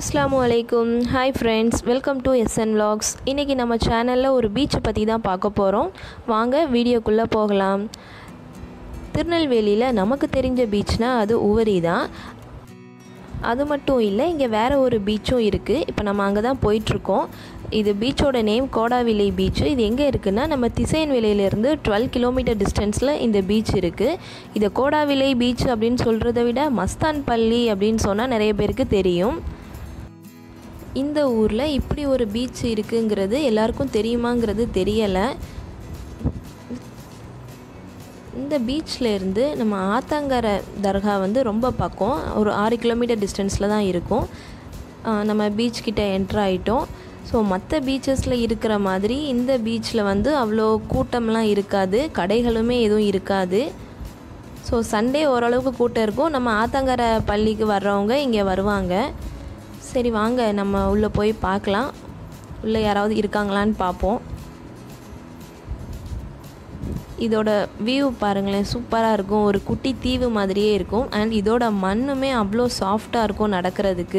Assalamualaikum. Hi friends, welcome to SN Vlogs. இன்னைக்கு நம்ம சேனல்ல ஒரு பீச் பத்தி தான் பார்க்க போறோம். வாங்க வீடியோக்குள்ள போகலாம். திருநெல்வேலியில நமக்கு தெரிஞ்ச பீச்னா அது உவரி தான். அது மட்டும் இல்லை, இங்கே வேற ஒரு பீச்சும் இருக்குது. இப்போ நம்ம அங்கே தான் போயிட்டுருக்கோம். இது பீச்சோட நேம் கோடாவிலை பீச்சு. இது எங்கே இருக்குன்னா நம்ம திசையன்விலையிலேருந்து 12 கிலோமீட்டர் டிஸ்டன்ஸில் இந்த பீச் இருக்குது. இதை கோடாவிலை பீச் அப்படின்னு சொல்கிறத விட மஸ்தான் பள்ளி அப்படின்னு சொன்னால் நிறைய பேருக்கு தெரியும். இந்த ஊரில் இப்படி ஒரு பீச் இருக்குங்கிறது எல்லாருக்கும் தெரியுமாங்கிறது தெரியலை. இந்த பீச்லேருந்து நம்ம ஆத்தங்கரை தர்கா வந்து ரொம்ப பக்கம், ஒரு 6 கிலோமீட்டர் டிஸ்டன்ஸில் தான் இருக்கும். நம்ம பீச்கிட்ட என்ட்ரு ஆகிட்டோம். ஸோ மற்ற பீச்சஸில் இருக்கிற மாதிரி இந்த பீச்சில் வந்து அவ்வளோ கூட்டம்லாம் இருக்காது, கடைகளுமே எதுவும் இருக்காது. ஸோ சண்டே ஓரளவுக்கு கூட்டம் இருக்கும். நம்ம ஆத்தங்கரை பள்ளிக்கு வர்றவங்க இங்கே வருவாங்க. சரி வாங்க நம்ம உள்ளே போய் பார்க்கலாம், உள்ளே யாராவது இருக்காங்களான்னு பார்ப்போம். இதோட வியூ பாருங்களேன், சூப்பராக இருக்கும். ஒரு குட்டி தீவு மாதிரியே இருக்கும். அண்ட் இதோட மண்ணுமே அவ்வளோ சாஃப்டாக இருக்கும் நடக்கிறதுக்கு.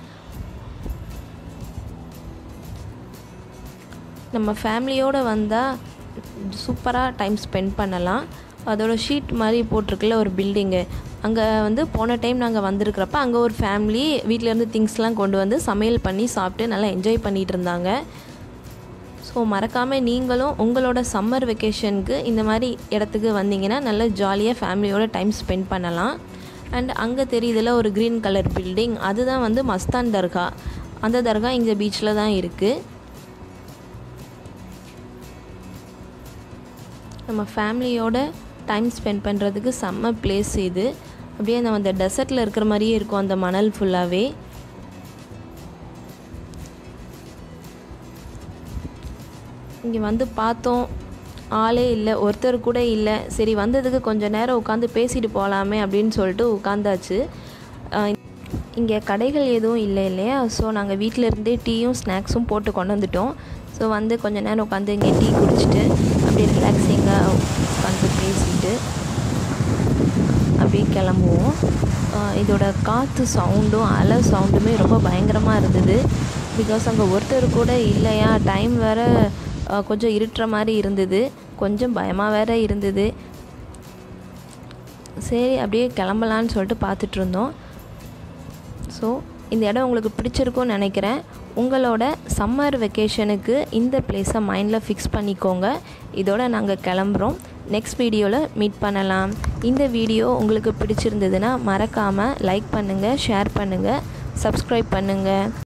நம்ம ஃபேமிலியோடு வந்தால் சூப்பராக டைம் ஸ்பெண்ட் பண்ணலாம். அதோட ஷீட் மாதிரி போட்டிருக்குல்ல ஒரு பில்டிங்கு, அங்கே வந்து போன டைம் நாங்கள் வந்திருக்கிறப்ப அங்கே ஒரு ஃபேமிலி வீட்டிலேருந்து திங்ஸ்லாம் கொண்டு வந்து சமையல் பண்ணி சாப்பிட்டு நல்லா என்ஜாய் பண்ணிகிட்டு இருந்தாங்க. ஸோ மறக்காமல் நீங்களும் உங்களோட சம்மர் வெக்கேஷனுக்கு இந்த மாதிரி இடத்துக்கு வந்தீங்கன்னா நல்லா ஜாலியாக ஃபேமிலியோட டைம் ஸ்பெண்ட் பண்ணலாம். அண்ட் அங்கே தெரியுதுல ஒரு க்ரீன் கலர் பில்டிங், அதுதான் வந்து மஸ்தான் தர்கா. அந்த தர்கா இங்கே பீச்சில் தான் இருக்குது. நம்ம ஃபேமிலியோட டைம் ஸ்பெண்ட் பண்ணுறதுக்கு செம்ம பிளேஸ் இது. அப்படியே நம்ம அந்த டெசர்ட்டில் இருக்கிற மாதிரியே இருக்கும் அந்த மணல் ஃபுல்லாகவே. இங்கே வந்து பார்த்தோம், ஆளே இல்லை, ஒருத்தர் கூட இல்லை. சரி வந்ததுக்கு கொஞ்சம் நேரம் உட்காந்து பேசிட்டு போகலாமே அப்படின்னு சொல்லிட்டு உட்காந்தாச்சு. இங்கே கடைகள் எதுவும் இல்லை இல்லையா, ஸோ நாங்கள் வீட்டிலேருந்தே டீயும் ஸ்நாக்ஸும் போட்டு கொண்டு வந்துட்டோம். ஸோ வந்து கொஞ்சம் நேரம் உட்காந்து இங்கே டீ குடிச்சிட்டு அப்படியே ரிலாக்ஸிங்காக உட்காந்து பேசிட்டு அப்படியே கிளம்புவோம். இதோட காற்று சவுண்டும் அலை சவுண்டுமே ரொம்ப பயங்கரமாக இருந்தது. பிகாஸ் அங்கே ஒருத்தர் கூட இல்லையா, டைம் வேறு கொஞ்சம் இருட்டுற மாதிரி இருந்தது, கொஞ்சம் பயமாக வேறு இருந்தது. சரி அப்படியே கிளம்பலான்னு சொல்லிட்டு பார்த்துட்ருந்தோம். ஸோ இந்த இடம் உங்களுக்கு பிடிச்சிருக்கும்னு நினைக்கிறேன். உங்களோட சம்மர் வெக்கேஷனுக்கு இந்த பிளேஸை மைண்டில் ஃபிக்ஸ் பண்ணிக்கோங்க. இதோட நாங்கள் கிளம்புறோம். நெக்ஸ்ட் வீடியோவில் மீட் பண்ணலாம். இந்த வீடியோ உங்களுக்கு பிடிச்சிருந்ததுன்னா மறக்காமல் லைக் பண்ணுங்கள், ஷேர் பண்ணுங்கள், சப்ஸ்கிரைப் பண்ணுங்கள்.